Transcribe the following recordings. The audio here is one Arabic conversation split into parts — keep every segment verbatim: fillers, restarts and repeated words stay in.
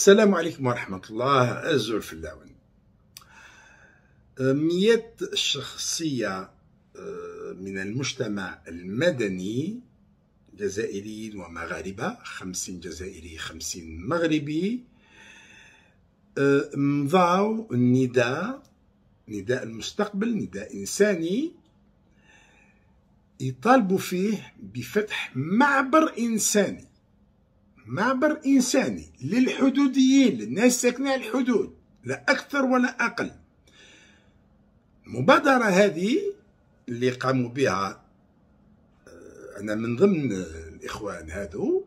السلام عليكم ورحمة الله. أزول في اللون مئة شخصية من المجتمع المدني، جزائريين ومغاربة، خمسين جزائري خمسين مغربي، مضاو النداء نداء المستقبل، نداء إنساني يطالبوا فيه بفتح معبر إنساني معبر إنساني للحدوديين، للناس ساكنين على الحدود، لا أكثر ولا أقل. المبادرة هذه اللي قاموا بها أنا من ضمن الإخوان هذو،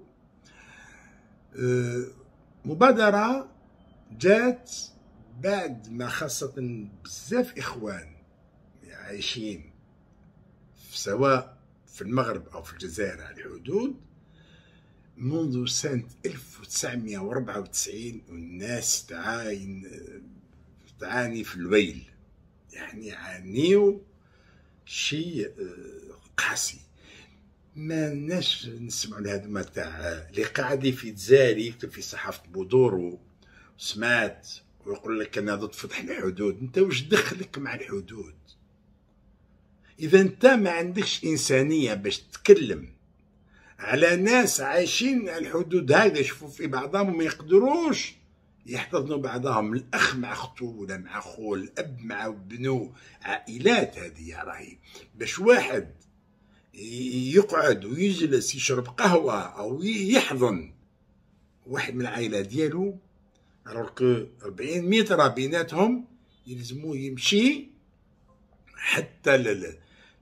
مبادرة جات بعد ما خاصة بزاف إخوان عايشين سواء في المغرب أو في الجزائر على الحدود منذ سنة ألف وتسعمئة وأربعة وتسعين، والناس تعاني تعاني في الويل، يعني يعانيو شيء قاسي. ما لناش نسمعوا لهذوما تاع اللي قاعد في الجزائر يكتب في صحافة بودورو سمعت ويقول لك انا ضد فتح الحدود. انت واش دخلك مع الحدود؟ اذا انت ما عندكش انسانيه باش تتكلم على ناس عايشين على الحدود هذا، يشوفوا في بعضهم وما يقدروش يحتضنوا بعضهم، الاخ مع اخته ولا مع خوه، الاب مع ابنه، عائلات هذه راهي. باش واحد يقعد ويجلس يشرب قهوه او يحضن واحد من العائله ديالو، alors أربعين متر بيناتهم، يلزموه يمشي حتى ل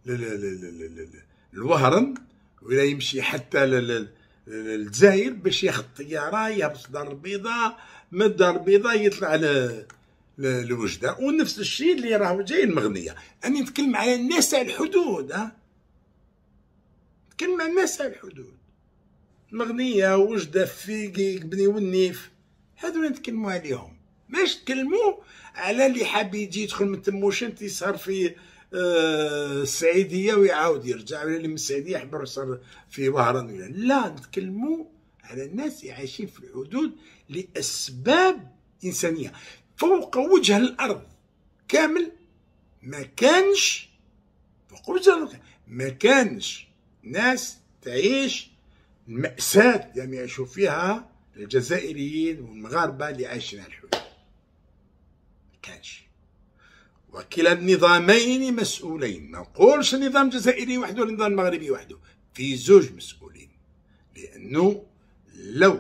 الوهرن، ولا يمشي حتى للجزائر باش ياخذ طياره يهبط دار البيضاء، من الدار البيضاء يطلع لوجده. ونفس الشيء اللي راهو جاي المغنيه. اني نتكلم على الناس على الحدود، ها نتكلم على الناس على الحدود، المغنيه وجده فيقي بني والنيف، هذو نتكلموا عليهم. ماش تكلموا على اللي حاب يجي يدخل من تموشنت يسهر في آه السعيديه ويعاود يرجع، ولا اللي من السعيديه يحبر يسهر في وهران، ولا لا. نتكلموا على الناس اللي عايشين في الحدود لاسباب انسانيه فوق وجه الارض كامل. ما كانش فوق وجه الارض ما كانش ناس تعيش المأساة اللي يعني يعيشوا فيها الجزائريين والمغاربه اللي عايشين على الحدود. ما كانش. وكلا النظامين مسؤولين، ما نقولش النظام الجزائري وحده ولا النظام المغربي وحده، في زوج مسؤولين. لانه لو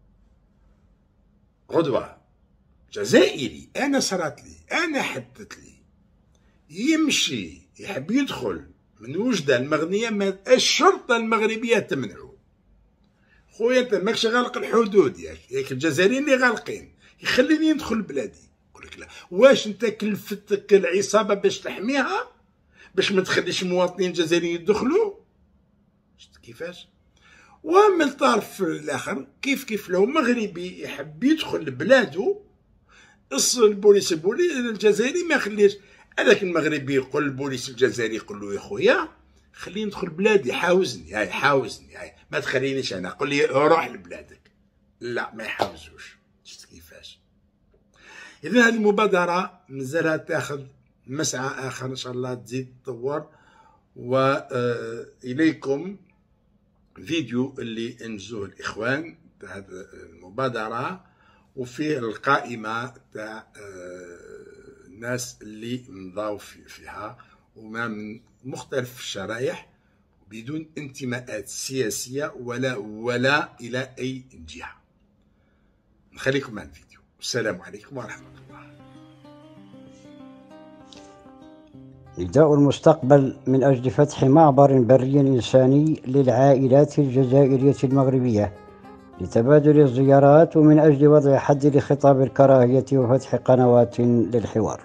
غدوه جزائري انا صرات لي انا حدت لي يمشي يحب يدخل من وجده المغنيه، ما الشرطه المغربيه تمنعه. خويا انت ماكش غالق الحدود ياك ياك الجزائريين اللي غالقين، يخليني ندخل بلادي. يقول لك لا، واش انت كلفتك العصابه باش تحميها باش ما تخليش مواطنين جزائريين يدخلوا؟ شفت كيفاش؟ ومن الطرف الاخر كيف كيف لو مغربي يحب يدخل لبلادو، البوليس الجزائري ما يخليش. هذاك المغربي يقول البوليس الجزائري يقول له يا خويا خليني ندخل بلادي، حاوزني هاي حاوزني هاي، ما تخلينيش انا، قول لي روح لبلادك. لا ما يحاوزوش. شفت كيفاش؟ اذا هذه المبادره مازالها تاخذ مسعى اخر، ان شاء الله تزيد تطور. واليكم فيديو اللي انجزوه الاخوان تاع هذه المبادره، وفيه القائمه تاع الناس اللي مضاو فيها، وما من مختلف الشرائح، بدون انتماءات سياسيه ولا ولا الى اي جهه. نخليكم مع الفيديو. السلام عليكم ورحمه الله. نداء المستقبل من أجل فتح معبر بري إنساني للعائلات الجزائرية المغربية لتبادل الزيارات، ومن أجل وضع حد لخطاب الكراهية وفتح قنوات للحوار.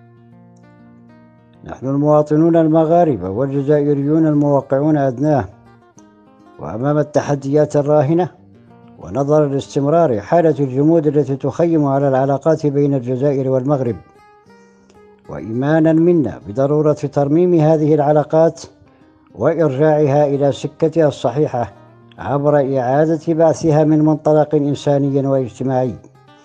نحن المواطنون المغاربة والجزائريون الموقعون أدناه، وأمام التحديات الراهنة ونظرا لاستمرار حالة الجمود التي تخيم على العلاقات بين الجزائر والمغرب، وإيمانا منا بضرورة ترميم هذه العلاقات وإرجاعها إلى سكتها الصحيحة عبر إعادة بعثها من منطلق إنساني واجتماعي،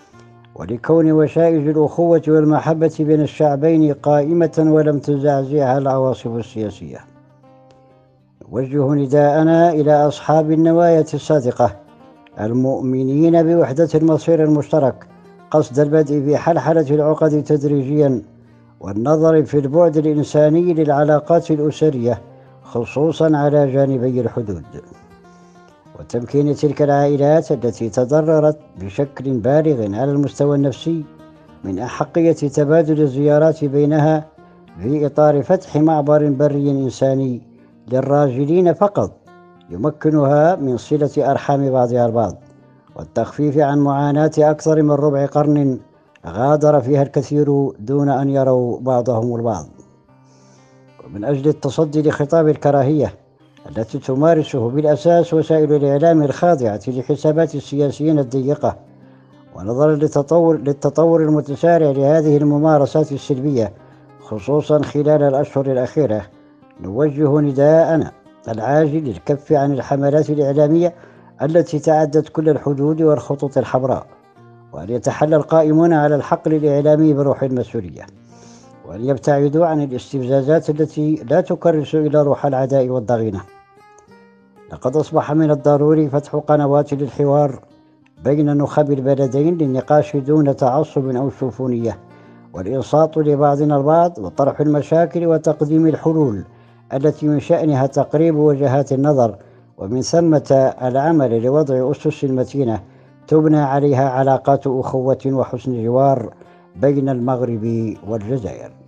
ولكون وشائج الأخوة والمحبة بين الشعبين قائمة ولم تزعزعها العواصف السياسية. نوجه نداءنا إلى أصحاب النوايا الصادقة المؤمنين بوحدة المصير المشترك قصد البدء في حلحلة العقد تدريجيا، والنظر في البعد الإنساني للعلاقات الأسرية خصوصا على جانبي الحدود، وتمكين تلك العائلات التي تضررت بشكل بالغ على المستوى النفسي من أحقية تبادل الزيارات بينها في إطار فتح معبر بري إنساني للراجلين فقط يمكنها من صلة أرحام بعضها البعض والتخفيف عن معاناة أكثر من ربع قرن غادر فيها الكثير دون أن يروا بعضهم البعض. ومن أجل التصدي لخطاب الكراهية التي تمارسه بالأساس وسائل الإعلام الخاضعة لحسابات السياسيين الضيقة، ونظرا للتطور, للتطور المتسارع لهذه الممارسات السلبية خصوصا خلال الأشهر الأخيرة، نوجه نداءنا العاجل للكف عن الحملات الإعلامية التي تعدت كل الحدود والخطوط الحمراء، وأن يتحلى القائمون على الحقل الإعلامي بروح المسؤولية، وأن يبتعدوا عن الاستفزازات التي لا تكرس إلى روح العداء والضغينة. لقد أصبح من الضروري فتح قنوات للحوار بين نخب البلدين للنقاش دون تعصب أو شوفونية، والإنصات لبعضنا البعض وطرح المشاكل وتقديم الحلول التي من شأنها تقريب وجهات النظر، ومن ثمة العمل لوضع أسس متينة تبنى عليها علاقات أخوة وحسن جوار بين المغرب والجزائر.